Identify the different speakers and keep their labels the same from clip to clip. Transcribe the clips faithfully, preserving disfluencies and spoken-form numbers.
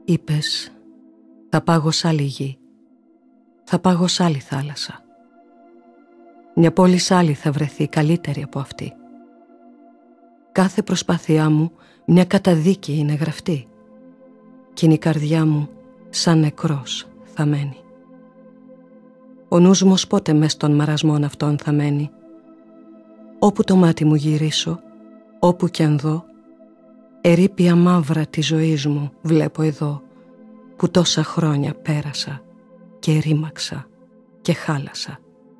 Speaker 1: Είπες, θα πάγω σ' άλλη γη, θα πάγω σ' άλλη θάλασσα. Μια πόλη σ' άλλη θα βρεθεί καλύτερη από αυτή. Κάθε προσπάθειά μου μια καταδίκη είναι γραφτή, κι είναι η καρδιά μου σαν νεκρός θα μένει. Ο νους μου πότε μες των μαρασμών αυτών θα μένει. Όπου το μάτι μου γυρίσω, όπου κι αν δω, ερείπια μαύρα της ζωής μου βλέπω εδώ, που τόσα χρόνια πέρασα και ρήμαξα και χάλασα.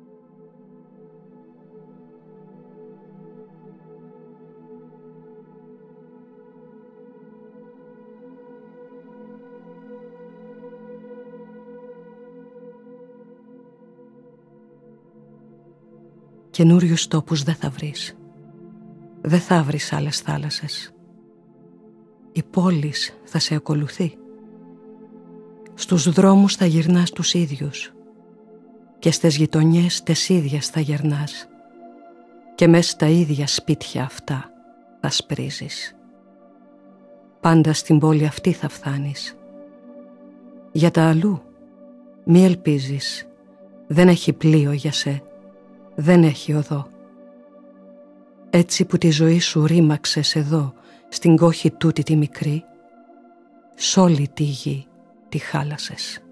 Speaker 1: Καινούριους τόπους δεν θα βρεις. Δεν θα βρεις άλλες θάλασσες. Η πόλης θα σε ακολουθεί. Στους δρόμους θα γυρνάς τους ίδιους και στις γειτονιές τες ίδιες θα γερνάς και μες στα ίδια σπίτια αυτά θα σπρίζεις. Πάντα στην πόλη αυτή θα φθάνεις. Για τα αλλού μη ελπίζεις. Δεν έχει πλοίο για σε, δεν έχει οδό. Έτσι που τη ζωή σου ρήμαξες εδώ, στην κόχη τούτη τη μικρή, σ' όλη τη γη τη χάλασες.